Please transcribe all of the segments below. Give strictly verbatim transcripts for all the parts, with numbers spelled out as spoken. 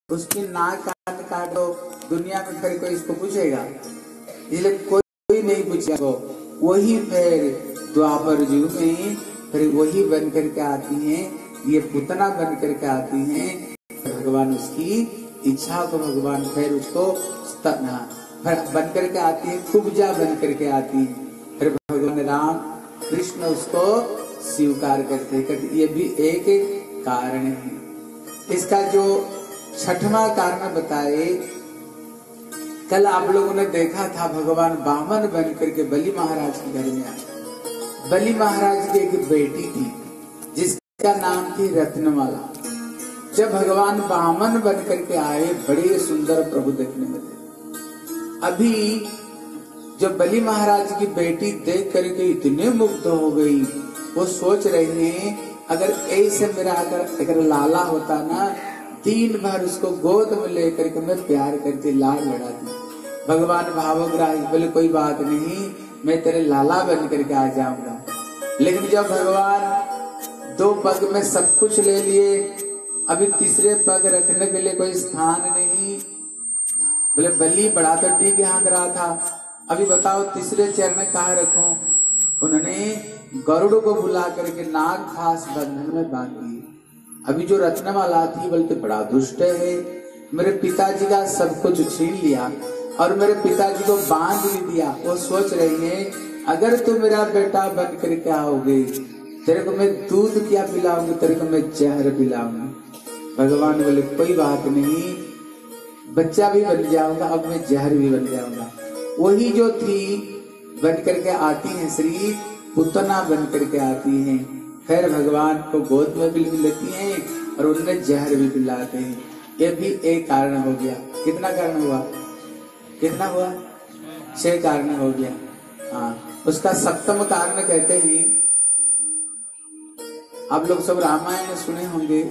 उसकी नाक काट काट दो, दुनिया में फिर कोई इसको पूछेगा? इसलिए कोई नहीं पूछेगा। वही फिर द्वापर युग में फिर वही बन करके आती हैं, ये पुतना बन करके आती हैं। भगवान उसकी इच्छा को भगवान फिर उसको बन करके आती है, कुब्जा बन करके आती है। फिर भगवान राम कृष्ण उसको स्वीकार करते हैं। ये भी एक कारण है। इसका जो छठवां कारण बताए, कल आप लोगों ने देखा था भगवान वामन बन करके बलि महाराज के घर में आए। बलि महाराज की एक बेटी थी जिसका नाम थी रत्नमाला। जब भगवान वामन बन करके आए, बड़े सुंदर प्रभु देखने में थे। अभी जब बलि महाराज की बेटी देख करके इतने मुग्ध हो गई, वो सोच रहे हैं अगर ऐसे मेरा अगर अगर लाला होता ना, दिन भर उसको गोद में लेकर के मैं प्यार करके लाड लड़ाती। भगवान भावग्राही बोले कोई बात नहीं, मैं तेरे लाला बन करके आ जाऊंगा। लेकिन जब भगवान दो पग में सब कुछ ले लिए, अभी तीसरे पग रखने के लिए कोई स्थान नहीं। बोले बलि बड़ा तो ठीक हाँक रहा था, अभी बताओ तीसरे चरण कहाँ रखूं? उन्होंने गरुड़ को बुला करके नाग फास बंधन में बांध दिए। अभी जो रत्नमाला थी बोलते बड़ा दुष्ट है, मेरे पिताजी का सब कुछ छीन लिया और मेरे पिताजी को बांध भी दिया। वो सोच रही है अगर तू मेरा बेटा बन करके आओगे, तेरे को मैं दूध क्या पिलाऊंगी, तेरे को मैं जहर पिलाऊंगी। भगवान बोले कोई बात नहीं, बच्चा भी बन जाऊंगा, अब मैं जहर भी बन जाऊंगा। वही जो थी बन करके आती है, श्री पुतना बन करके आती हैं। फिर भगवान को गोद में भी लेती हैं और उन्हें जहर भी पिलाते हैं। ये भी एक कारण हो गया। कितना कारण हुआ? कितना हुआ? छह कारण हो गया। हाँ, उसका सप्तम कारण कहते हैं, आप लोग सब रामायण में सुने होंगे,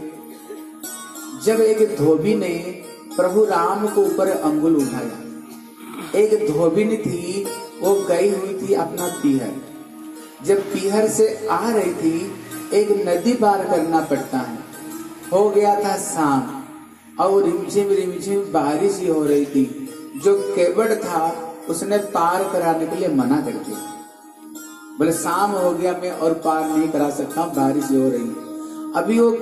जब एक धोबी ने प्रभु राम को ऊपर अंगुल उठाया। एक धोबिन थी, वो गई हुई थी अपना पीहर। जब पीहर से आ रही थी, एक नदी पार करना पड़ता है। हो गया था शाम और रिमझिम रिमझिम बारिश ही हो रही थी। जो केवड़ था उसने पार कराने के लिए मना कर दिया। बोले शाम हो गया, मैं और पार नहीं करा सकता, बारिश हो रही है। अभी वो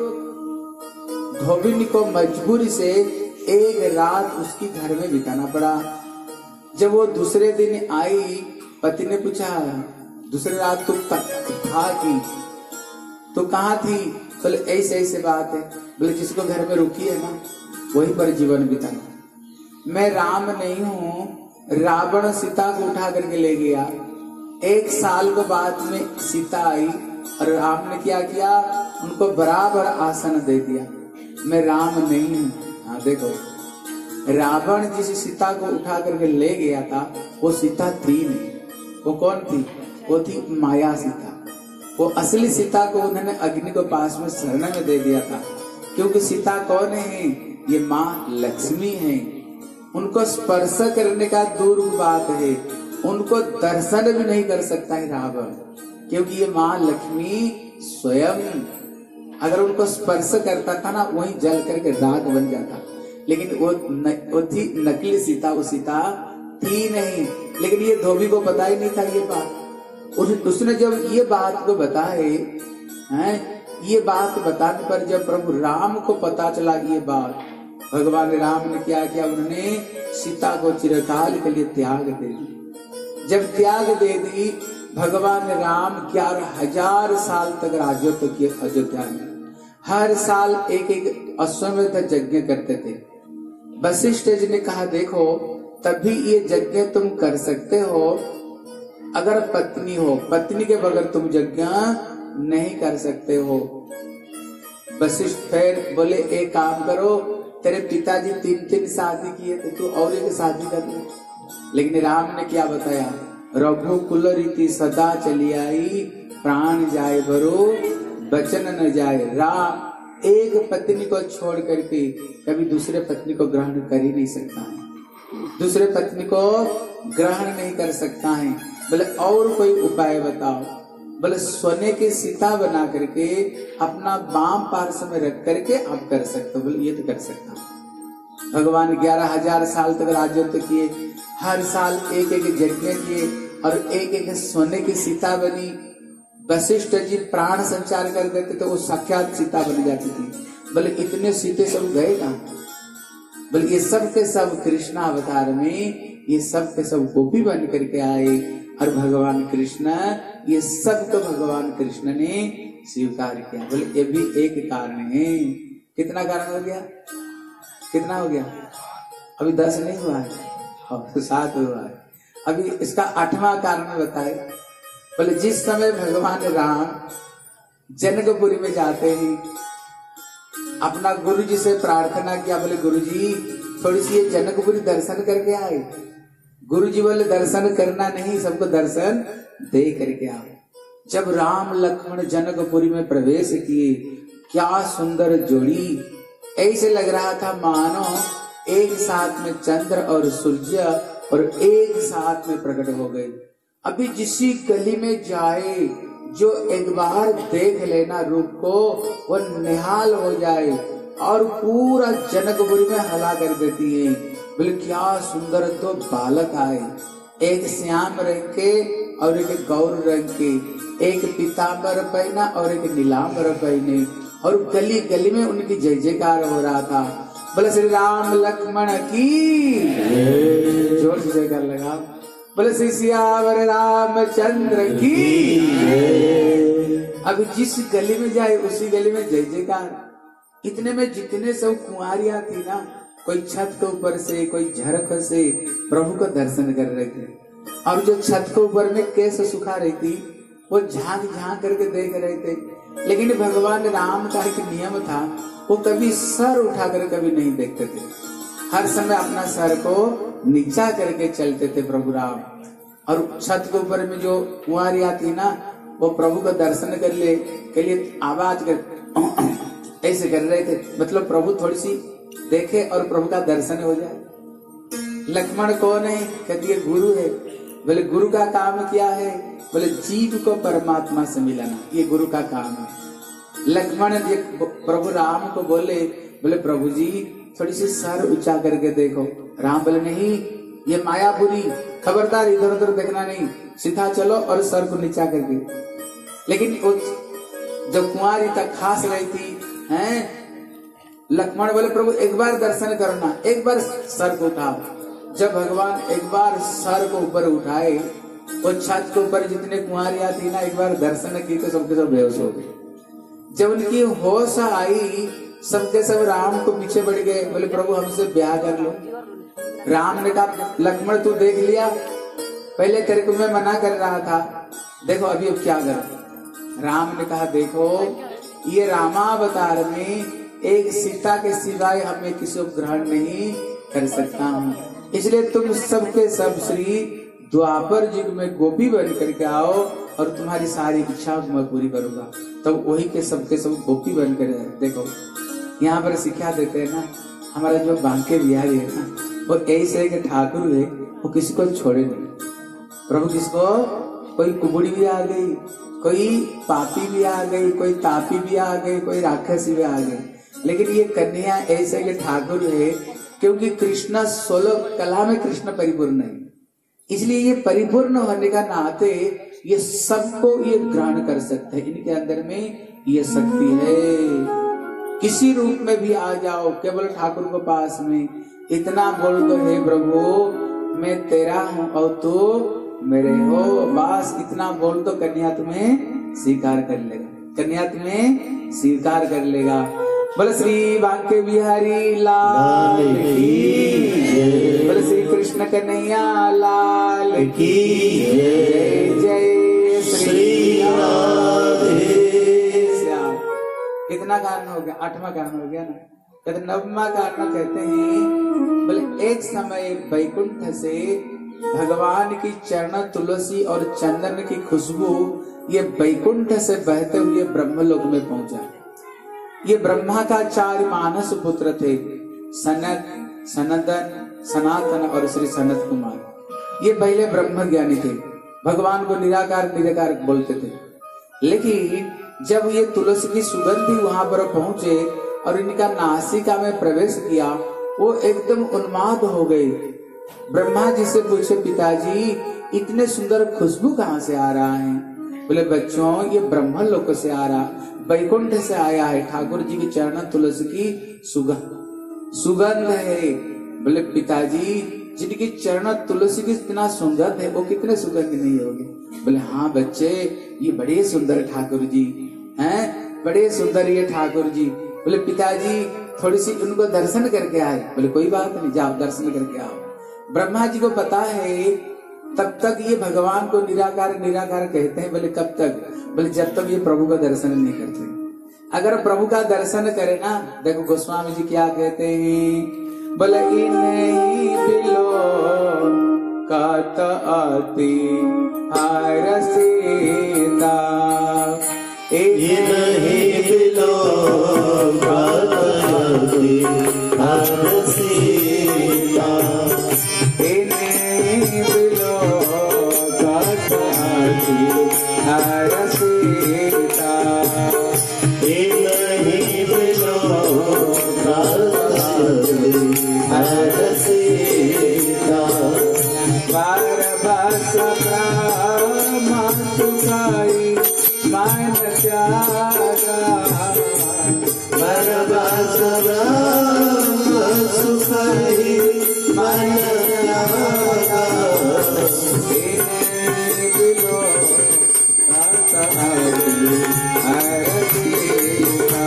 धोबिन को मजबूरी से एक रात उसकी घर में बिताना पड़ा। जब वो दूसरे दिन आई, पति ने पूछा दूसरे रात तू था की, तो कहाँ थी? बोले ऐसे ऐसे बात है। बोले जिसको घर में रुकी है ना, वही पर जीवन बिताना। मैं राम नहीं हूँ, रावण सीता को उठा करके ले गया। एक साल के बाद में सीता आई और राम ने क्या किया, उनको बराबर आसन दे दिया। मैं राम नहीं हूँ। हाँ देखो, रावण जिस सीता को उठा करके ले गया था वो सीता थी नहीं। वो कौन थी? वो थी माया सीता। वो असली सीता को उन्होंने अग्नि को पास में शरण में दे दिया था। क्योंकि सीता कौन है? ये माँ लक्ष्मी है। उनको स्पर्श करने का दूर बात है, उनको दर्शन भी नहीं कर सकता है रावण, क्योंकि ये माँ लक्ष्मी स्वयं अगर उनको स्पर्श करता था ना, वही जल करके राख बन जाता। लेकिन वो न, वो थी नकली सीता, वो सीता थी नहीं। लेकिन ये धोबी को पता ही नहीं था ये बात। उस, उसने जब ये बात को बताए हैं, ये बात बताने पर जब प्रभु राम को पता चला ये बात, भगवान राम ने क्या किया, उन्होंने सीता को चिरकाल के लिए त्याग दे दी। जब त्याग दे दी, भगवान राम ग्यारह हजार साल तक राजत्व किए अयोध्या में। हर साल एक एक अश्वमेध यज्ञ करते थे। वशिष्ठ जी ने कहा देखो, तभी ये यज्ञ तुम कर सकते हो अगर पत्नी हो, पत्नी के बगैर तुम यज्ञ नहीं कर सकते हो। वशिष्ठ फिर बोले एक काम करो, तेरे पिताजी तीन तीन शादी किए थे, तू और एक शादी कर ले। लेकिन राम ने क्या बताया, रघुकुल रीति सदा चली आई, प्राण जाए भरो बचन न जाए। राम एक पत्नी को छोड़ करके कभी दूसरे पत्नी को ग्रहण कर ही नहीं सकता है, दूसरे पत्नी को ग्रहण नहीं कर सकता है। बोले और कोई उपाय बताओ। बोले सोने की सीता बना करके अपना बाम पार्श्व में रख करके आप कर सकते हो। बोले ये तो कर सकता हूँ। भगवान ग्यारह हजार साल तक राजत्व किए, हर साल एक एक यज्ञ किए और एक एक सोने की सीता बनी। वशिष्ठ जी प्राण संचार कर देते तो वो साक्षात सीता बन जाती थी। बोले इतने सीते सब गए कहाँ? बोले ये सब के सब कृष्ण अवतार में ये सब के सब गोपी बन करके आए और भगवान कृष्ण ये सब को भगवान कृष्ण ने स्वीकार किया। बोले ये भी एक कारण है। कितना कारण हो गया? कितना हो गया? अभी दस नहीं हुआ है और तो सात हुआ है। अभी इसका आठवां कारण बताए। बोले जिस समय भगवान राम जनकपुरी में जाते ही अपना गुरु जी से प्रार्थना किया, बोले गुरु जी थोड़ी सी ये जनकपुरी दर्शन करके आए। गुरु जी बोले दर्शन करना नहीं, सबको दर्शन दे करके आओ। जब राम लक्ष्मण जनकपुरी में प्रवेश किए, क्या सुंदर जोड़ी, ऐसे लग रहा था मानो एक साथ में चंद्र और सूर्य और एक साथ में प्रकट हो गए। अभी जिसी गली में जाए जो एक बार देख लेना रूप को वो निहाल हो जाए और पूरा जनकपुरी में हला कर देती है। बोले क्या सुंदर तो बालक आए, एक श्याम रंग के और एक गौर रंग के, एक पीतांबर पहना और एक नीलांबर पहने और गली गली में उनकी जय जयकार हो रहा था। बोले श्री राम लक्ष्मण की जोर से जयकार लगा। बोले श्री सियावर रामचंद्र की। अभी जिस गली में जाए उसी गली में जय जयकार। इतने में जितने सब कुंवारियां थी ना, कोई छत के ऊपर से कोई झरक से प्रभु को दर्शन कर रहे थे और जो छत के ऊपर में केस सुखा रही थी वो झांक झांक करके देख रहे थे। लेकिन भगवान राम का एक नियम था, वो कभी सर उठाकर कभी नहीं देखते थे, हर समय अपना सर को नीचा करके चलते थे प्रभु राम। और छत के ऊपर में जो कुंवारियां थी ना, वो प्रभु का दर्शन कर ले के लिए आवाज कर ऐसे कर रहे थे, मतलब प्रभु थोड़ी सी देखे और प्रभु का दर्शन हो जाए। लक्ष्मण कौन है? कहती है गुरु है। बोले गुरु का काम क्या है? बोले जीव को परमात्मा से मिलाना, ये गुरु का काम है। लक्ष्मण जी प्रभु राम को बोले, बोले प्रभु जी थोड़ी सी सर ऊंचा करके देखो। राम बोले नहीं, ये मायापुरी, खबरदार इधर उधर देखना नहीं, सीधा चलो और सर को नीचा करके। लेकिन जब कुंवारी तक खास रही थी हैं, लक्ष्मण बोले प्रभु एक बार दर्शन करना, एक बार सर को उठाओ। जब भगवान एक बार सर को ऊपर उठाए, वो छत के ऊपर जितने कुंवारियां थी ना, एक बार दर्शन की तो सबके सब बेहोश हो गए। जब उनकी होश आई, सबके सब राम को पीछे बढ़ गए। बोले प्रभु हमसे ब्याह कर लो। राम ने कहा लक्ष्मण तू देख लिया, पहले तेरे को मैं मना कर रहा था, देखो अभी अब क्या करो। राम ने कहा देखो ये रामावतार में एक सीता के सिवाय हमें किसी को ग्रहण नहीं कर सकता हूँ, इसलिए तुम सबके सब श्री द्वापर युग में गोपी बन करके आओ और तुम्हारी सारी इच्छाओं को मैं पूरी करूंगा। तब तो वही के सबके सब गोपी बन कर देखो। यहाँ पर शिक्षा देते हैं ना, हमारा जो बांके बिहारी है ना, वो ऐसे के ठाकुर है, वो किसी को छोड़े नहीं। प्रभु किसको, कोई कुबड़ी भी आ गई, कोई पापी भी आ गई, कोई तापी भी आ गई, कोई राक्षसी भी आ गई, लेकिन ये कन्या ऐसे के ठाकुर है क्योंकि कृष्ण सोलह कला में कृष्ण परिपूर्ण है, इसलिए ये परिपूर्ण होने का नाते ये सबको ये ग्रहण कर सकते हैं। इनके अंदर में ये शक्ति है। किसी रूप में भी आ जाओ, केवल ठाकुर को पास में इतना बोल दो हे प्रभु मैं तेरा हूँ और तू मेरे हो, बस इतना बोल दो, कन्या तुम्हें स्वीकार कर लेगा, कन्या तुम्हें स्वीकार कर लेगा। बोले श्री बांके बिहारी लाल की, बोले श्री कृष्ण कन्हैया लाल की जय, जय श्री राधे श्याम। कितना कारण हो गया? आठवां कारण हो गया ना। कहते नवमा कारण कहते हैं, बोले एक समय वैकुंठ से भगवान की चरण तुलसी और चंदन की खुशबू ये वैकुंठ से बहते हुए ब्रह्मलोक में पहुंचा। ये ब्रह्मा का चार मानस पुत्र थे, सनक, सनंदन, सनातन और श्री सनत कुमार। ये पहले ब्रह्म ज्ञानी थे, भगवान को निराकार निराकार बोलते थे। लेकिन जब ये तुलसी की सुगंधी वहां पर पहुंचे और इनका नासिका में प्रवेश किया वो एकदम उन्माद हो गए। ब्रह्मा जी से पूछे, पिताजी इतने सुंदर खुशबू कहाँ से आ रहा है? बोले बच्चों ये ब्रह्म लोक से आ रहा, वैकुंठ से आया है, ठाकुर जी के चरण तुलसी की सुगंध सुगंध है। बोले पिताजी जिनकी चरण तुलसी की इतना सुगंध है वो कितने सुगंध नहीं होंगे? बोले हाँ बच्चे ये बड़े सुंदर ठाकुर जी हैं, बड़े सुंदर ये ठाकुर जी। बोले पिताजी थोड़ी सी उनको दर्शन करके आए। बोले कोई बात नहीं, जाओ दर्शन करके आओ। ब्रह्मा जी को पता है तब तक ये भगवान को निराकार निराकार कहते हैं। बोले कब तक? बोले जब तक ये प्रभु का दर्शन नहीं करते। अगर प्रभु का दर्शन करे ना, देखो गोस्वामी जी क्या कहते हैं, बोले इन्हीं बिलो कात आती हार सीता, इन्हीं बिलो कात आती हार सीता, इन्हीं बिलो कात आती हार सीता, इन्हीं बिलो कात आती हार सीता, बार बस ब्रह्म सुखाई मन त्यागा, बार बस ब्रह्म सुखाई मन त्यागा, इन्हीं बिलो कात आती हार सीता,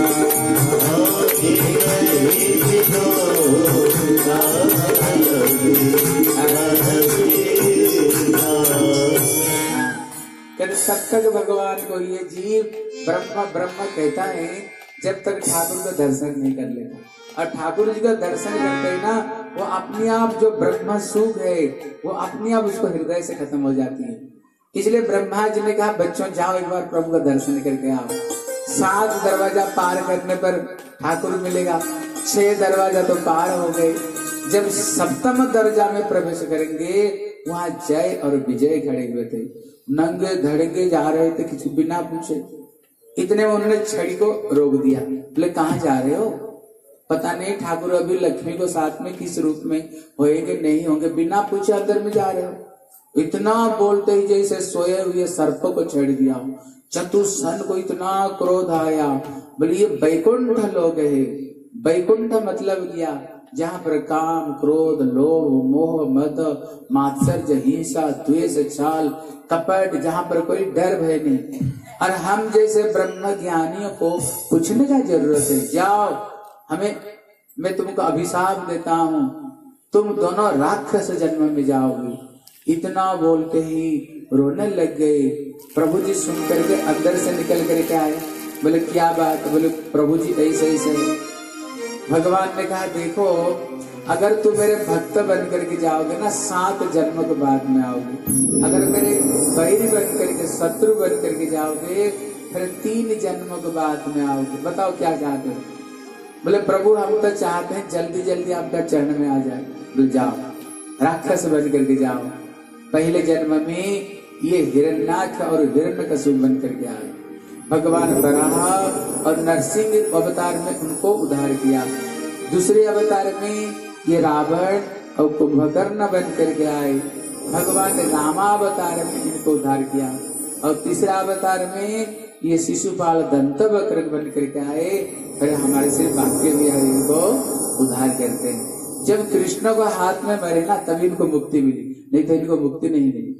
इन्हीं बिलो कात आती हार सीता। तब तक भगवान को ये जीव ब्रह्म ब्रह्म कहता है जब तक ठाकुर का दर्शन नहीं कर लेता। और ठाकुर जी का दर्शन करते ही ना वो अपने आप जो ब्रह्म सुख है वो अपने आप उसको हृदय से खत्म हो जाती है। इसलिए ब्रह्मा जी ने कहा बच्चों जाओ एक बार प्रभु का दर्शन करके आओ। सात दरवाजा पार करने पर ठाकुर मिलेगा, छह दरवाजा तो पार हो गए। जब सप्तम दर्जा में प्रवेश करेंगे वहां जय और विजय खड़े हुए थे, नंगे धड़के जा रहे थे किसी बिना पूछे। इतने में उन्होंने छड़ी को रोक दिया। बोले कहाँ जा रहे हो? पता नहीं ठाकुर अभी लक्ष्मी को साथ में किस रूप में होएंगे नहीं होंगे, बिना पूछे अंदर में जा रहे हो। इतना बोलते ही जैसे सोए हुए सर्प को छेड़ दिया। चतुर्सन को इतना क्रोध आया। बोले ये बैकुंठ लोग है। बैकुंठ मतलब क्या? जहाँ पर काम क्रोध लोभ मोह मद मात्सर्य हिंसा द्वेष छाल कपट, जहाँ पर कोई डर भय नहीं। और हम जैसे ब्रह्म ज्ञानियों को पूछने का जरूरत है, जाओ हमें मैं तुमको अभिशाप देता हूँ, तुम दोनों राक्षस जन्म में जाओगे। इतना बोलते ही रोने लग गए। प्रभु जी सुन करके अंदर से निकल करके आए। बोले क्या बात? बोले प्रभु जी ऐसे ऐसे। भगवान ने कहा देखो अगर तुम मेरे भक्त बन करके जाओगे ना सात जन्म के बाद में आओगे। अगर मेरे बैरी बन करके शत्रु बन करके जाओगे फिर तीन जन्मों के बाद में आओगे। बताओ क्या चाहते हो? बोले प्रभु हम तो चाहते हैं जल्दी जल्दी आपका चरण में आ जाए। बोले जाओ राक्षस बन करके जाओ। पहले जन्म में ये हिरण्याक्ष और हिरण्यकशिपु बन करके आए। भगवान वराह और नरसिंह अवतार में उनको उद्धार किया। दूसरे अवतार में ये रावण और कुंभकर्ण बन करके आए। भगवान ने रामावतार में इनको उद्धार किया। और तीसरा अवतार में ये शिशुपाल दंत वक्र बन करके आए। फिर हमारे से बाकी भी इनको उद्धार करते हैं। जब कृष्ण को हाथ में मरे ना तभी इनको मुक्ति मिली, नहीं तो इनको मुक्ति नहीं मिली।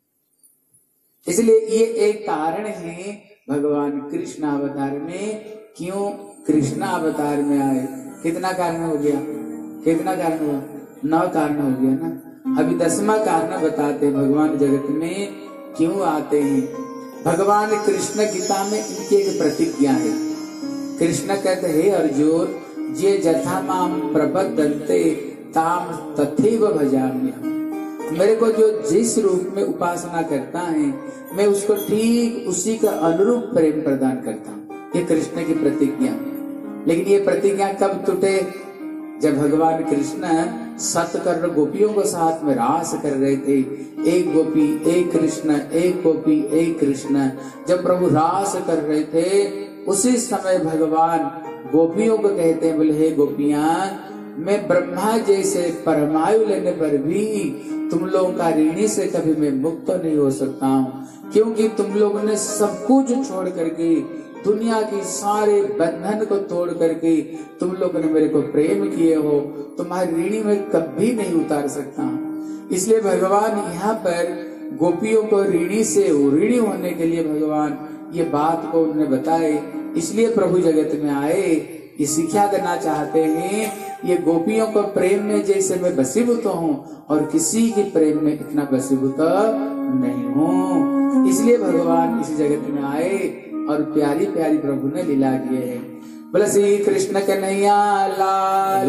इसलिए ये एक कारण है भगवान कृष्ण अवतार में क्यों कृष्ण अवतार में आए। कितना कारण हो गया? कितना कारण हुआ? नौ कारण हो गया ना। अभी दसवां कारण बताते भगवान जगत में क्यों आते हैं। भगवान कृष्ण गीता में इनकी एक प्रतिज्ञा है। कृष्ण कहते हैं अर्जुन जे जथा माम प्रपद्यन्ते ताम तथैव भजाम्यहम्। मेरे को जो जिस रूप में उपासना करता है मैं उसको ठीक उसी का अनुरूप प्रेम प्रदान करता हूँ। ये कृष्ण की प्रतिज्ञा। लेकिन ये प्रतिज्ञा कब टूटे? जब भगवान कृष्ण सतकर्ण गोपियों को साथ में रास कर रहे थे। एक गोपी एक कृष्ण, एक गोपी एक कृष्ण। जब प्रभु रास कर रहे थे उसी समय भगवान गोपियों को कहते हैं बोले हे गोपियां मैं ब्रह्मा जैसे परमायु लेने पर भी तुम लोगों का ऋणी से कभी मैं मुक्त नहीं हो सकता हूँ, क्योंकि तुम लोगों ने सब कुछ छोड़ करके, दुनिया की सारे बंधन को तोड़ करके तुम लोगों ने मेरे को प्रेम किए हो, तुम्हारी ऋणी में कभी नहीं उतार सकता। इसलिए भगवान यहाँ पर गोपियों को ऋणी से ऋणी होने के लिए भगवान ये बात को उन्हें बताए। इसलिए प्रभु जगत में आए, ये शिक्षा देना चाहते हैं, ये गोपियों को प्रेम में जैसे मैं वशीभूत हूँ और किसी के प्रेम में इतना वशीभूत नहीं हूँ। इसलिए भगवान इस जगत में आए और प्यारी प्यारी प्रभु ने लीला किए हैं। बोले श्री कृष्ण कन्हैया लाल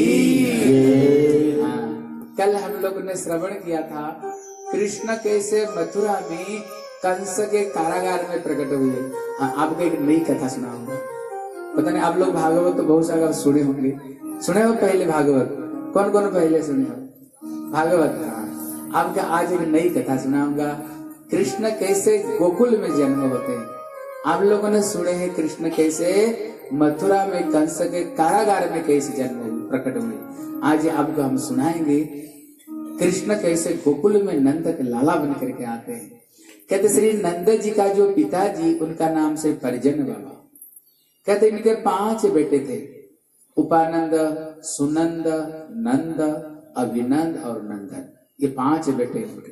की। हाँ, कल हम लोग ने श्रवण किया था कृष्ण कैसे मथुरा में कंस के कारागार में प्रकट हुए। हाँ, आपको एक नई कथा सुनाऊंगा। पता नहीं आप लोग भागवत तो बहुत सारा सुने होंगे, सुने हो पहले भागवत? कौन कौन पहले सुने हो भागवत? हाँ, आपका आज एक नई कथा सुनाऊंगा, कृष्ण कैसे गोकुल में जन्म होते हैं। आप लोगों ने सुने हैं कृष्ण कैसे मथुरा में कंस के कारागार में कैसे जन्म हुए, प्रकट हुए। आज आपको हम सुनाएंगे कृष्ण कैसे गोकुल में नंद के लाला बन करके आते हैं। कहते श्री नंद जी का जो पिताजी, उनका नाम से परिजन बाबा। कहते इनके पांच बेटे थे, उपानंद, सुनंद, नंद, अभिनंद और नंदन। ये पांच बेटे उनके।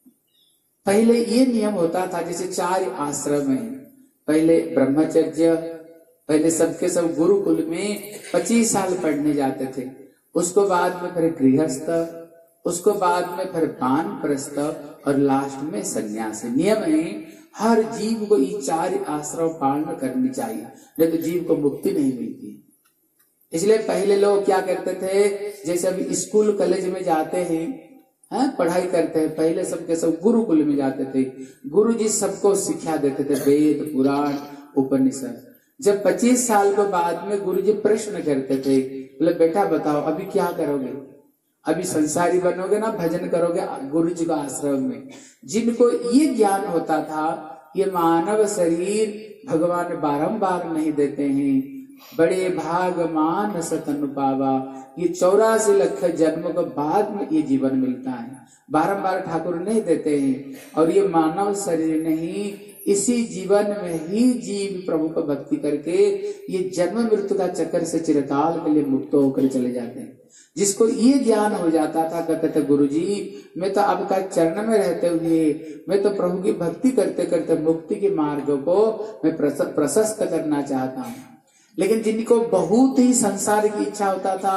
पहले ये नियम होता था जैसे चार आश्रम में, पहले ब्रह्मचर्य, पहले सबके सब गुरुकुल में पच्चीस साल पढ़ने जाते थे, उसको बाद में फिर गृहस्थ, उसको बाद में फिर वानप्रस्थ और लास्ट में सन्यासी। नियम है हर जीव को ये चार आश्रम पालन करनी चाहिए, नहीं तो जीव को मुक्ति नहीं मिलती। इसलिए पहले लोग क्या करते थे, जैसे अभी स्कूल कॉलेज में जाते हैं, हैं पढ़ाई करते हैं, पहले सबके सब गुरुकुल में जाते थे, गुरु जी सबको शिक्षा देते थे, वेद पुराण उपनिषद। जब पच्चीस साल के बाद में गुरु जी प्रश्न करते थे, बोले बेटा बताओ अभी क्या करोगे, अभी संसारी बनोगे ना भजन करोगे गुरु जी का आश्रम में। जिनको ये ज्ञान होता था ये मानव शरीर भगवान बारंबार नहीं देते हैं, बड़े भाग मान सतन पावा, ये चौरासी लाख जन्म के बाद में ये जीवन मिलता है, बारंबार ठाकुर नहीं देते हैं। और ये मानव शरीर नहीं, इसी जीवन में ही जीव प्रभु को भक्ति करके ये जन्म मृत्यु का चक्कर से चिरकाल के लिए मुक्त होकर चले जाते हैं। जिसको ये ज्ञान हो जाता था, कहते थे गुरु जी मैं तो आपका चरण में रहते हुए, मैं तो प्रभु की भक्ति करते करते मुक्ति के मार्ग को मैं प्रशस्त करना चाहता हूँ। लेकिन जिनको बहुत ही संसार की इच्छा होता था,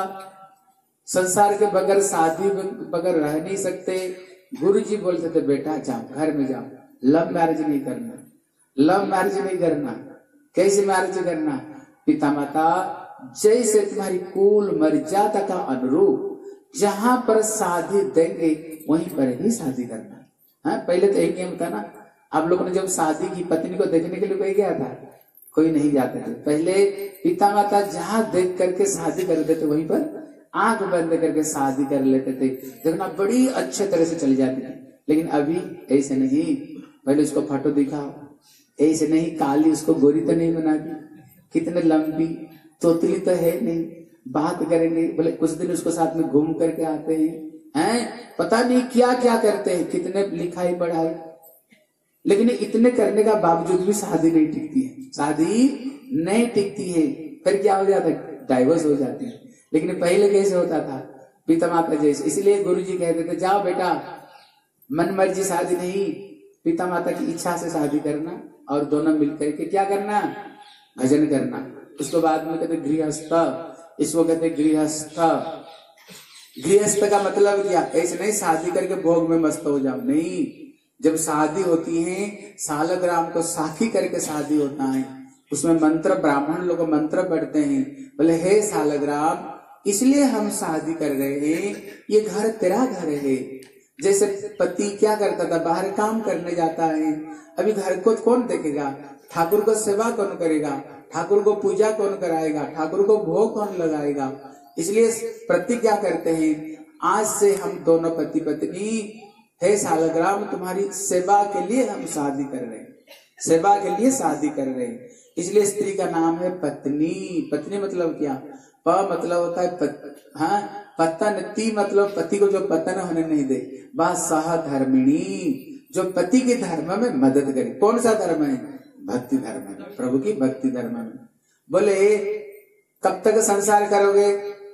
संसार के बगैर शादी बगैर रह नहीं सकते, गुरु जी बोलते थे बेटा जाओ घर में जाओ, लव मैरिज नहीं करना, लव मैरिज नहीं करना। कैसे मैरिज करना? पिता माता जैसे तुम्हारी कुल मर्यादा का अनुरूप जहां पर शादी देंगे वहीं पर ही शादी करना। हाँ, पहले तो एक नियम था ना, आप लोगों ने जब शादी की पत्नी को देखने के लिए कोई गया था? कोई नहीं जाते थे। पहले पिता माता जहां देख करके शादी करते थे वहीं पर आंख बंद करके शादी कर लेते थे, देखना बड़ी अच्छे तरह से चली जाती थी। लेकिन अभी ऐसे नहीं, पहले उसको फोटो दिखाओ, ऐसे नहीं, काली उसको गोरी तो नहीं बना दी, कितने लंबी तोतली तो है नहीं, बात करेंगे, बोले कुछ दिन उसको साथ में घूम करके आते हैं, हैं पता नहीं क्या क्या करते हैं, कितने लिखाई पढ़ाई। लेकिन इतने करने का बावजूद भी शादी नहीं टिकती है, शादी नहीं टिकती है। फिर क्या हो जाता है? डाइवोर्स हो जाते हैं। लेकिन पहले कैसे होता था? पिता माता जैसे। इसलिए गुरु जी कहते थे जाओ बेटा मन मर्जी शादी नहीं, पिता माता की इच्छा से शादी करना और दोनों मिलकर के क्या करना? भजन करना। उसके बाद में कहते गृहस्थ, इसको कहते गृहस्थ। गृहस्थ का मतलब क्या? ऐसे नहीं शादी करके भोग में मस्त हो जाओ, नहीं। जब शादी होती है सालग्राम को साखी करके शादी होता है, उसमें मंत्र ब्राह्मण लोग मंत्र पढ़ते हैं, बोले हे सालग्राम इसलिए हम शादी कर रहे हैं, ये घर तेरा घर है। जैसे पति क्या करता था, बाहर काम करने जाता है, अभी घर को कौन देखेगा? ठाकुर को सेवा कौन करेगा? ठाकुर को पूजा कौन कराएगा? ठाकुर को भोग कौन लगाएगा? इसलिए प्रतिज्ञा करते हैं आज से हम दोनों पति पत्नी हे सालग्राम तुम्हारी सेवा के लिए हम शादी कर रहे हैं, सेवा के लिए शादी कर रहे हैं। इसलिए स्त्री का नाम है पत्नी। पत्नी मतलब क्या? प मतलब होता है पत, हाँ पतन, ती मतलब पति को जो पतन होने नहीं दे। वह सह धर्मिणी, जो पति के धर्म में मदद करे। कौन सा धर्म है? भक्ति धर्म में, प्रभु की भक्ति धर्म में। बोले कब तक संसार करोगे?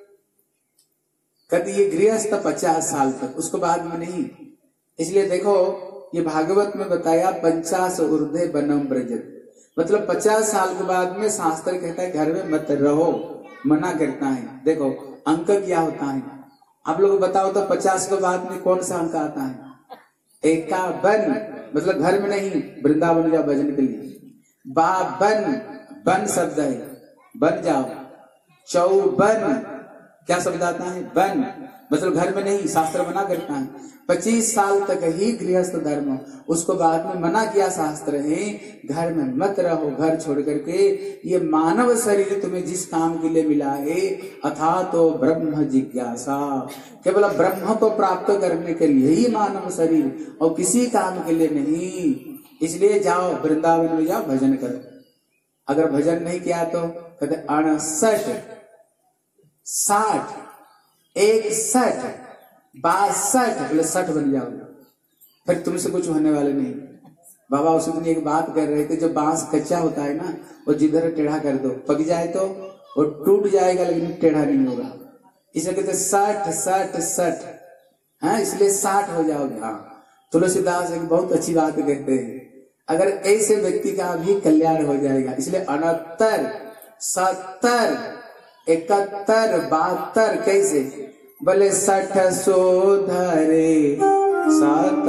कहते ये गृहस्थ पचास साल तक, उसको बाद में नहीं। इसलिए देखो ये भागवत में बताया पंचास ऊर्ध्वे बनम ब्रजत, मतलब पचास साल के बाद में शास्त्र कहता है घर में मत रहो, मना करता है। देखो अंक क्या होता है आप लोग बताओ तो, पचास के बाद में कौन सा अंक आता है? एकावन, मतलब घर में नहीं, वृंदावन जाओ भजन के लिए। बावन, बन शब्द है, बन जाओ। चौवन क्या शब्द आता है? बन, मतलब घर में नहीं, शास्त्र मना करता है। पच्चीस साल तक ही गृहस्थ धर्म, उसको बाद में मना किया शास्त्र है, घर में मत रहो, घर छोड़ करके। ये मानव शरीर तुम्हें जिस काम के लिए मिला है, अथा तो ब्रह्म जिज्ञासा, केवल ब्रह्म को प्राप्त करने के लिए ही मानव शरीर, और किसी काम के लिए नहीं। इसलिए जाओ वृंदावन में जाओ, भजन करो। अगर भजन नहीं किया तो कहते अड़सठ, साठ, इकसठ, बासठ, बोले सठ बन जाओगे, फिर तुमसे कुछ होने वाले नहीं। बाबा उस दिन एक बात कर रहे थे, जो बांस कच्चा होता है ना, वो जिधर टेढ़ा कर दो, पक जाए तो वो टूट जाएगा, लेकिन टेढ़ा नहीं होगा। इसे कहते सठ सठ सठ, है इसलिए साठ हो जाओगे। हाँ, तुलसीदास एक बहुत अच्छी बात कहते हैं, अगर ऐसे व्यक्ति का भी कल्याण हो जाएगा। इसलिए उनहत्तर, सत्तर, इकहत्तर, बहत्तर, कैसे? बोले सठ सोधरे सात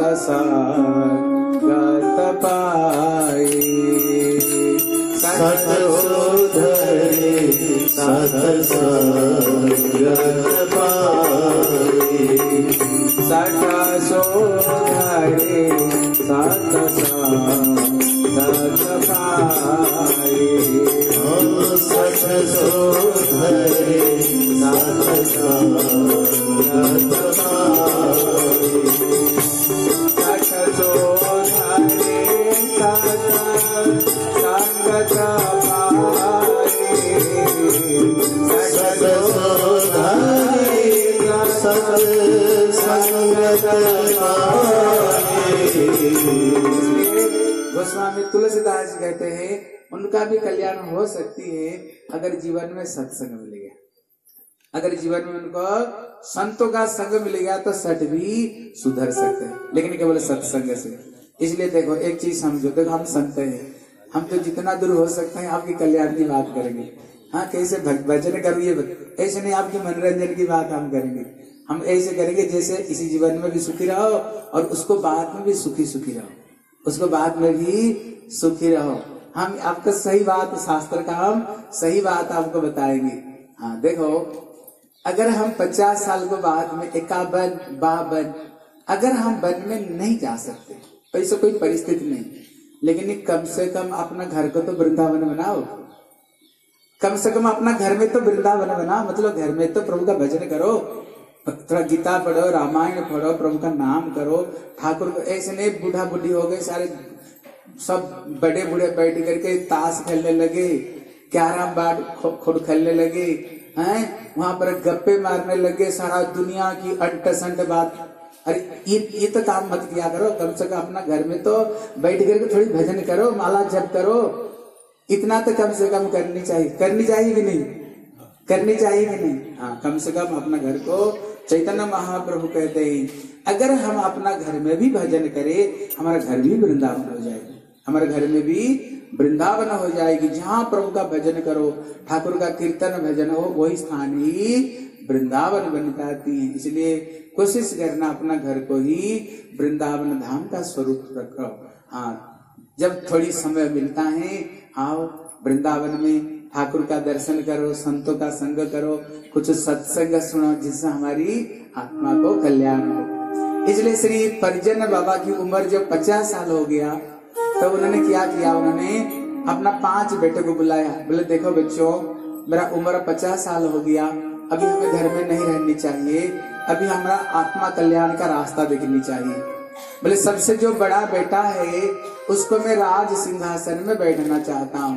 सागत पाए, सठ सोधरे सात सागत पाए, सठ सोधरे सात सागत पाए, सठ सोधरे सात सागत पाए, सठ सोधरे सात सागत पाए, सठ सोधरे सात सागत पाए। गोस्वामी तुलसीदास जी कहते हैं उनका भी कल्याण हो सकती है अगर जीवन में सत्संग मिल गया। अगर जीवन में उनको संतों का संग मिल गया तो सठ भी सुधर सकते हैं, लेकिन केवल सत्संग से। इसलिए देखो एक चीज समझो, देखो हम संत हैं, हम तो जितना दूर हो सकते हैं आपकी कल्याण की बात करेंगे। हाँ, कैसे भजन करिए, ऐसे नहीं आपकी मनोरंजन की बात हम करेंगे। हम ऐसे करेंगे जैसे इसी जीवन में भी सुखी रहो और उसको बाद में भी सुखी सुखी रहो, उसको बाद में भी सुखी रहो। हम आपको सही बात, शास्त्र का हम सही बात आपको बताएंगे। हाँ देखो, अगर हम पचास साल के बाद में इक्यावन, बावन, अगर हम वन में नहीं जा सकते, ऐसा कोई परिस्थिति नहीं, लेकिन कम से कम अपना घर को तो वृंदावन बनाओ। कम से कम अपना घर में तो वृंदावन बनाओ, मतलब घर में तो प्रभु का भजन करो, थोड़ा गीता पढ़ो, रामायण पढ़ो, प्रभु का नाम करो, ठाकुर को। ऐसे नहीं बूढ़ा बुढ़ी हो गए सारे, सब बड़े बूढ़े बैठ करके ताश खेलने लगे, कैरम बोर्ड खुद खेलने लगे हैं, वहां पर गप्पे मारने लगे, सारा दुनिया की अंट संट बात। अरे ये ये तो काम मत किया करो। कम से कम अपना घर में तो बैठ करके थोड़ी भजन करो, माला जप करो, इतना तो कम से कम करनी चाहिए। करनी चाहिए कि नहीं? करनी चाहिए कि नहीं? हाँ, कम से कम अपना घर को, चैतन्य महाप्रभु कहते हैं अगर हम अपना घर में भी भजन करें, हमारा घर भी वृंदावन हो जाएगा, हमारे घर में भी वृंदावन हो जाएगी। जहाँ प्रभु का भजन करो, ठाकुर का कीर्तन भजन हो, वही स्थान ही वृंदावन बन जाती है। इसलिए कोशिश करना अपना घर को ही वृंदावन धाम का स्वरूप रखो। हाँ, जब थोड़ी समय मिलता है आओ वृंदावन में, ठाकुर का दर्शन करो, संतों का संग करो, कुछ सत्संग सुनो, जिससे हमारी आत्मा को कल्याण हो। इसलिए श्री परिजन बाबा की उम्र जब पचास साल हो गया तो उन्होंने क्या किया, उन्होंने अपना पांच बेटे को बुलाया। बोले देखो बच्चों, मेरा उम्र पचास साल हो गया, अभी हमें घर में नहीं रहनी चाहिए, अभी हमारा आत्मा कल्याण का रास्ता देखनी चाहिए। बोले सबसे जो बड़ा बेटा है उसको मैं राज सिंहासन में बैठना चाहता हूँ,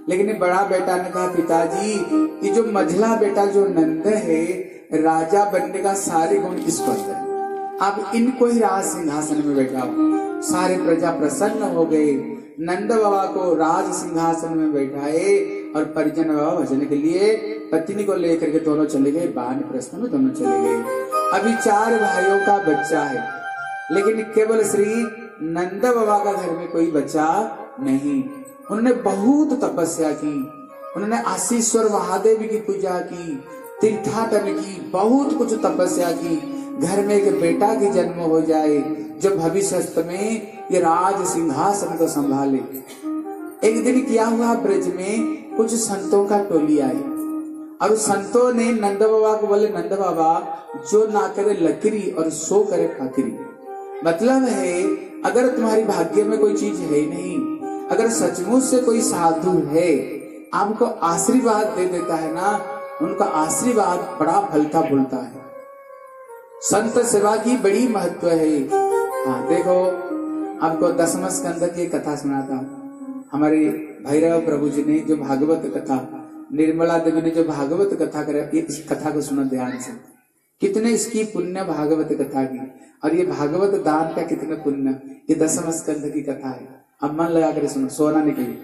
लेकिन ये बड़ा बेटा ने कहा पिताजी ये जो मझला बेटा जो नंद है राजा बनने का सारे गुण इसको अंदर है, आप इनको ही राज सिंहासन में बैठाओ। सारे प्रजा प्रसन्न हो गए, नंद बाबा को राज सिंहासन में बैठाए और परिजन बाबा भजन के लिए पत्नी को लेकर के दोनों चले गए, वानप्रस्थ में दोनों चले गए। अभी चार भाइयों का बच्चा है, लेकिन केवल श्री नंद बाबा का घर में कोई बच्चा नहीं। उन्होंने बहुत तपस्या की, उन्होंने आशीश्वर महादेव की पूजा की, तीर्थाटन की, बहुत कुछ तपस्या की, घर में एक बेटा की जन्म हो जाए जो भविष्य में ये राज सिंहासन को संभाले। एक दिन क्या हुआ, ब्रज में कुछ संतों का टोली आई और संतों ने नंद बाबा को बोले नंद बाबा जो ना करे लकड़ी और सो करे फाकरी। मतलब है अगर तुम्हारी भाग्य में कोई चीज है नहीं, अगर सचमुच से कोई साधु है आपको आशीर्वाद दे देता है ना, उनका आशीर्वाद बड़ा फलता फूलता है। संत सेवा की बड़ी महत्व है। हाँ देखो आपको दसम स्कंद की कथा सुनाता हूँ। हमारे भैरव प्रभु जी ने जो भागवत कथा, निर्मला देवी ने जो भागवत कथा करे, इस कथा को सुनो ध्यान से, कितने इसकी पुण्य भागवत कथा की, और ये भागवत दान का कितने पुण्य, ये दसम स्कंद की कथा है। अब मन लगा कर सुनो, सोना निकली।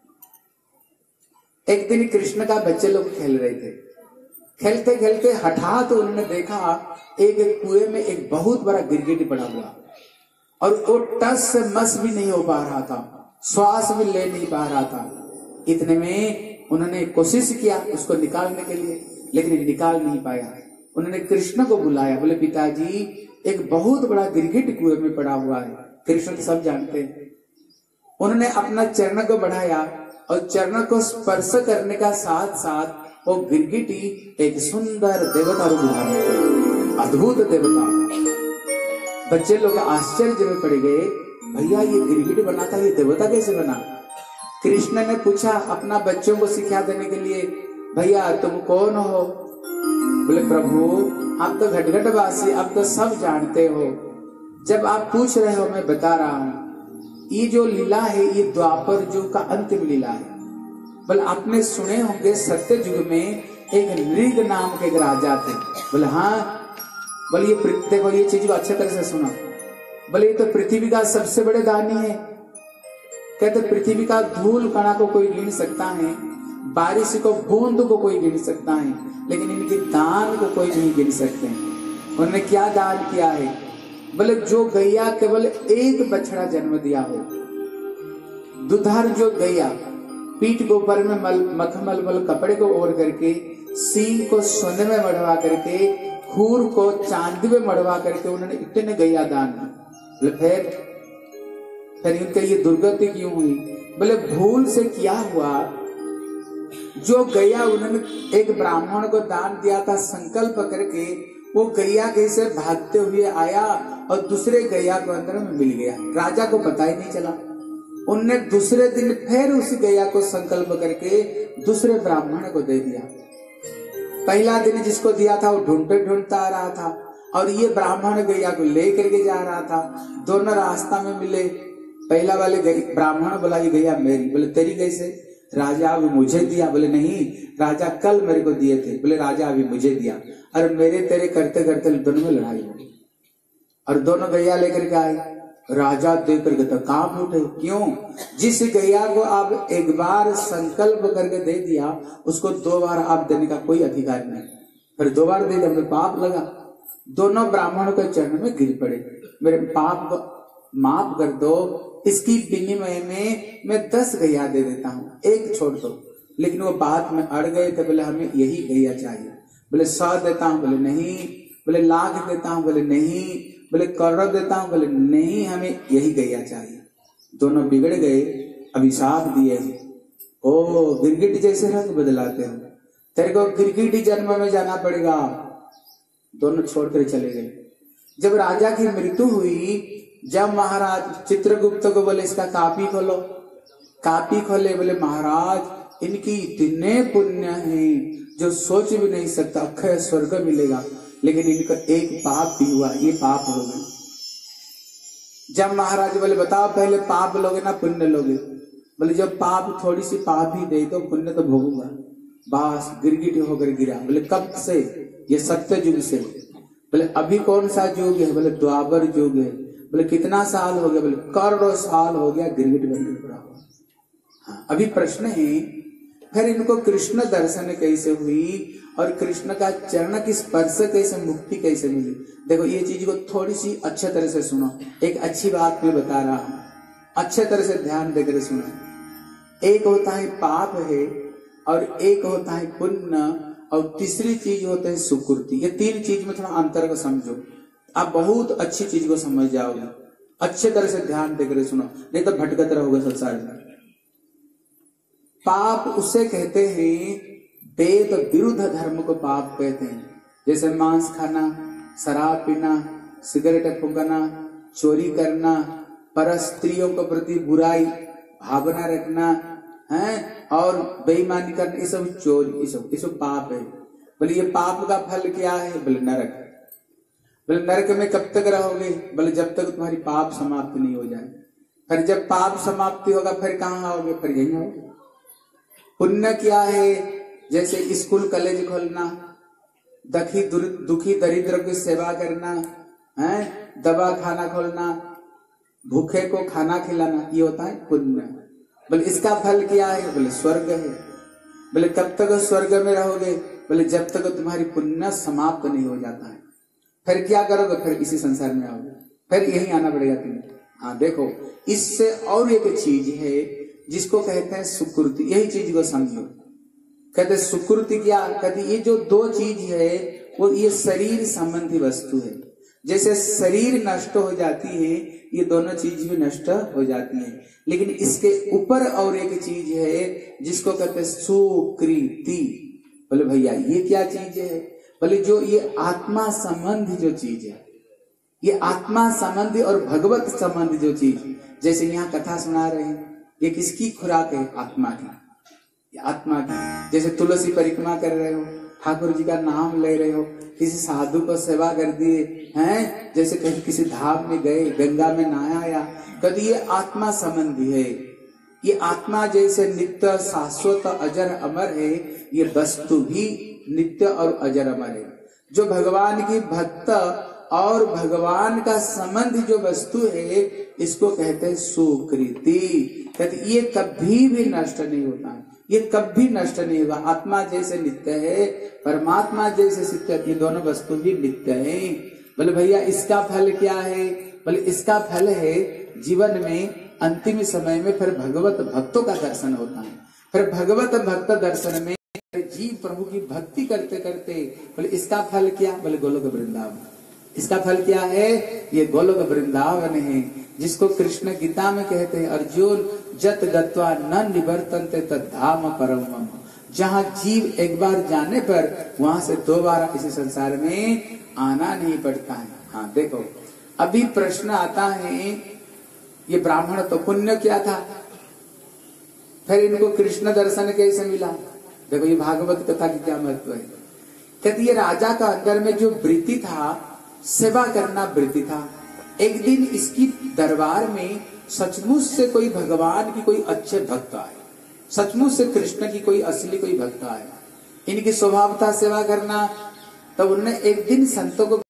एक दिन कृष्ण का बच्चे लोग खेल रहे थे, खेलते खेलते हठात तो उन्होंने देखा एक कुएं में एक बहुत बड़ा गिरगिट पड़ा हुआ और वो टस से मस भी नहीं हो पा रहा था, श्वास भी ले नहीं पा रहा था। इतने में उन्होंने कोशिश किया उसको निकालने के लिए, लेकिन निकाल नहीं पाया। उन्होंने कृष्ण को बुलाया, बोले पिताजी एक बहुत बड़ा गिरगिट कुएं में पड़ा हुआ है। कृष्ण तो सब जानते हैं। उन्होंने अपना चरण को बढ़ाया और चरण को स्पर्श करने का साथ साथ वो गिरगिटी एक सुंदर देवता रूप धारण किया, अद्भुत देवता। बच्चे लोग आश्चर्य में पड़ गए, भैया ये गिरगिट बना था, ये देवता कैसे बना? कृष्ण ने पूछा अपना बच्चों को सिखा देने के लिए, भैया तुम कौन हो? बोले प्रभु आप तो घटघटवासी, आप तो सब जानते हो, जब आप पूछ रहे हो मैं बता रहा हूँ। ये जो लीला है ये द्वापर युग का अंतिम लीला है। बोले आपने सुने होंगे सत्य युग में एक नृग नाम के एक राजा थे। बोले हाँ। बोले ये देखो ये चीज को अच्छे तरह से सुना। बोले ये तो पृथ्वी का सबसे बड़े दानी है। कहते पृथ्वी का धूल कणा को कोई गिन सकता है, बारिश को बूंद को कोई गिन सकता है, लेकिन इनके दान को कोई नहीं गिन सकते। उन्होंने क्या दान किया है? बोले जो गैया केवल एक बछड़ा जन्म दिया हो, दुधार जो गैया पीठ के ऊपर में मल मखमल मल कपड़े को ओढ़ करके, सींग को सोने में मढ़वा करके, खूर को चांदी में मढ़वा करके उन्होंने इतने गैया दान दी। बोले फिर फिर इनके ये दुर्गति क्यों हुई? बोले भूल से क्या हुआ, जो गैया उन्होंने एक ब्राह्मण को दान दिया था संकल्प करके, वो गैया कैसे भागते हुए आया और दूसरे गैया को अंदर में मिल गया। राजा को पता ही नहीं चला। उनने दूसरे दिन फिर उसी गैया को संकल्प करके दूसरे ब्राह्मण को दे दिया। पहला दिन जिसको दिया था वो ढूंढते ढूंढता आ रहा था और ये ब्राह्मण गैया को लेकर के जा रहा था। दोनों रास्ता में मिले। पहला वाले ब्राह्मण बोला ये गैया मेरी। बोले तेरी कैसे? राजा अभी मुझे दिया। बोले नहीं, राजा कल मेरे को दिए थे। बोले राजा अभी मुझे दिया। और मेरे तेरे करते करते दोनों में लड़ाई हो गई और दोनों गैया लेकर के आए। राजा देख करके तो कांप उठे। क्यों? जिस गैया को आप एक बार संकल्प करके दे दिया उसको दो बार आप देने का कोई अधिकार नहीं। फिर दो बार दे दिया, पाप लगा। दोनों ब्राह्मणों के चरण में गिर पड़े, मेरे पाप माफ कर दो, इसकी विनिमय में मैं दस गैया दे देता हूँ, एक छोड़ दो। लेकिन वो बात में अड़ गए थे। बोले हमें यही गैया चाहिए। बोले सौ देता हूँ। बोले नहीं। बोले लाख देता हूँ। बोले नहीं। बोले करोड़ देता हूँ। बोले नहीं, हमें यही गैया चाहिए। दोनों बिगड़ गए, अभिशाप दिए। ओ गिरगिट जैसे रंग बदलाते हो, तेरे को गिरगिट जन्म में जाना पड़ेगा। दोनों छोड़कर चले गए। जब राजा की मृत्यु हुई, जब महाराज चित्रगुप्त को बोले इसका कापी खोलो, कापी खोले। बोले महाराज इनकी इतने पुण्य हैं जो सोच भी नहीं सकता, अक्षय स्वर्ग मिलेगा, लेकिन इनका एक पाप भी हुआ, ये पाप हो गए। जब महाराज बोले बताओ पहले पाप लोगे ना पुण्य लोगे? बोले जब पाप थोड़ी सी पाप ही दे तो पुण्य तो भोगूंगा। बस गिरगिट होकर गिरा। बोले कब से? ये सत्य युग से। बोले अभी कौन सा युग है? बोले द्वापर युग है। बोले कितना साल हो गया? बोले करोड़ों साल हो गया गिरगिट बनकर पड़ा हुआ। हाँ, अभी प्रश्न है फिर इनको कृष्ण दर्शन कैसे हुई और कृष्ण का चरण की स्पर्श कैसे, मुक्ति कैसे मिली? देखो ये चीज को थोड़ी सी अच्छे तरह से सुनो। एक अच्छी बात मैं बता रहा हूं, अच्छे तरह से ध्यान देकर सुनो। एक होता है पाप है और एक होता है पुण्य और तीसरी चीज होता है सुकृति। ये तीन चीज में थोड़ा अंतर को समझो, आप बहुत अच्छी चीज को समझ जाओगे। अच्छे तरह से ध्यान देकर सुनो, नहीं तो भटकत रहोगे संसार में। पाप उसे कहते हैं, वेद विरुद्ध धर्म को पाप कहते हैं। जैसे मांस खाना, शराब पीना, सिगरेट फूंकना, चोरी करना, पर स्त्रियों के प्रति बुराई भावना रखना है और बेईमानी करना, ये सब चोरी, ये सब ये सब पाप है। बोले ये पाप का फल क्या है? बोले नरक। बोले नरक में कब तक रहोगे? बोले जब तक तुम्हारी पाप समाप्त नहीं हो जाए। फिर जब पाप समाप्ति होगा फिर कहाँ आओगे? फिर यही आओगे। पुण्य क्या है? जैसे स्कूल कॉलेज खोलना, दुखी दुखी दरिद्र की सेवा करना है, दवा खाना खोलना, भूखे को खाना खिलाना, ये होता है पुण्य। बोले इसका फल क्या है? बोले स्वर्ग है। बोले कब तक स्वर्ग में रहोगे? बोले जब तक तुम्हारी पुण्य समाप्त नहीं हो जाता है। फिर क्या करोगे? फिर इसी संसार में आओगे, फिर यही आना पड़ेगा तुम्हें। हाँ देखो, इससे और एक चीज है जिसको कहते हैं सुकृति। यही चीज को समझो। कहते सुकृति क्या? कहते ये जो दो चीज है वो ये शरीर संबंधी वस्तु है। जैसे शरीर नष्ट हो जाती है, ये दोनों चीज भी नष्ट हो जाती है। लेकिन इसके ऊपर और एक चीज है जिसको कहते हैं सुकृति। बोले भैया ये क्या चीज है? बोले जो ये आत्मा संबंधी जो चीज है, ये आत्मा संबंधी और भगवत संबंधी जो चीज, जैसे यहाँ कथा सुना रहे हैं, ये किसकी खुराक है? आत्मा की, आत्मा की। जैसे तुलसी परिक्रमा कर रहे हो, ठाकुर जी का नाम ले रहे हो, किसी साधु को सेवा कर दिए हैं, जैसे कहीं किसी धाम में गए, गंगा में नहाया, कभी ये आत्मा संबंधी है। ये आत्मा जैसे नित्य शाश्वत अजर अमर है, ये वस्तु भी नित्य और अजर अमर है। जो भगवान की भक्त और भगवान का संबंध जो वस्तु है, इसको कहते हैं सुकृति। कहते ये कभी भी नष्ट नहीं होता है, ये कभी नष्ट नहीं होगा। आत्मा जैसे नित्य है, परमात्मा जैसे सत्य, ये दोनों वस्तु भी नित्य है। बोले भैया इसका फल क्या है? बोले इसका फल है जीवन में अंतिम समय में फिर भगवत भक्तों का दर्शन होता है। फिर भगवत भक्त दर्शन में जीव प्रभु की भक्ति करते करते, बोले इसका फल क्या? बोले गोलोक वृंदावन। इसका फल क्या है? ये गोलोक वृंदावन है, जिसको कृष्ण गीता में कहते हैं, अर्जुन जत गत्वा न निवर्तन्ते तद्धाम परम मम। जहाँ जीव एक बार जाने पर वहां से दोबारा इस संसार में आना नहीं पड़ता है। हाँ देखो, अभी प्रश्न आता है, ये ब्राह्मण तो पुण्य क्या था, फिर इनको कृष्ण दर्शन कैसे मिला? देखो ये भागवत कथा की क्या महत्व है। कहती ये राजा का अंदर में जो वृत्ति था, सेवा करना वृत्ति था। एक दिन इसकी दरबार में सचमुच से कोई भगवान की कोई अच्छे भक्त आए, सचमुच से कृष्ण की कोई असली कोई भक्त आए, इनकी स्वभाव था सेवा करना। तो उन्होंने एक दिन संतों को